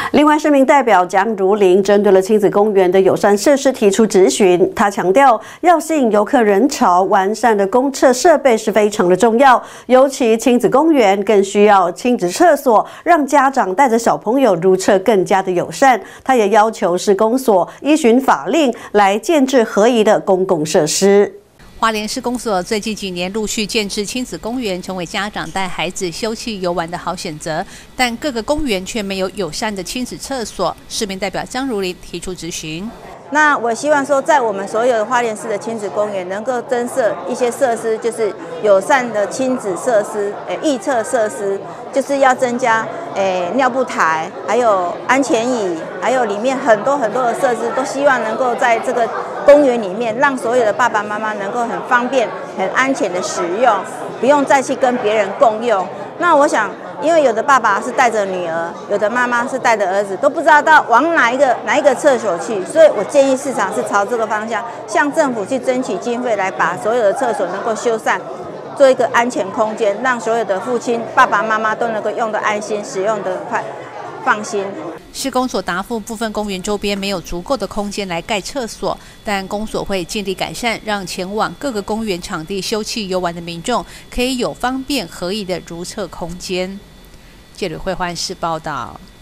另外，市民代表江如玲针对了亲子公园的友善设施提出质询，他强调要吸引游客人潮，完善的公厕设备是非常的重要，尤其亲子公园更需要亲子厕所，让家长带着小朋友入厕更加的友善。他也要求市公所依循法令来建置合宜的公共设施。 花莲市公所最近几年陆续建置亲子公园，成为家长带孩子休憩游玩的好选择，但各个公园却没有友善的亲子厕所。市民代表江如玲提出质询。 那我希望说，在我们所有的花莲市的亲子公园，能够增设一些设施，就是友善的亲子设施，易厕设施，就是要增加尿布台，还有安全椅，还有里面很多的设施，都希望能够在这个公园里面，让所有的爸爸妈妈能够很方便、很安全的使用，不用再去跟别人共用。那我想，因为有的爸爸是带着女儿，有的妈妈是带着儿子，都不知道往哪一个厕所去，所以我建议市场是朝这个方向，向政府去争取经费，来把所有的厕所能够修缮，做一个安全空间，让所有的父亲、爸爸妈妈都能够用得安心，使用得快。放心。 市公所答复，部分公园周边没有足够的空间来盖厕所，但公所会尽力改善，让前往各个公园场地休憩游玩的民众可以有方便合宜的如厕空间。记者会换市报道。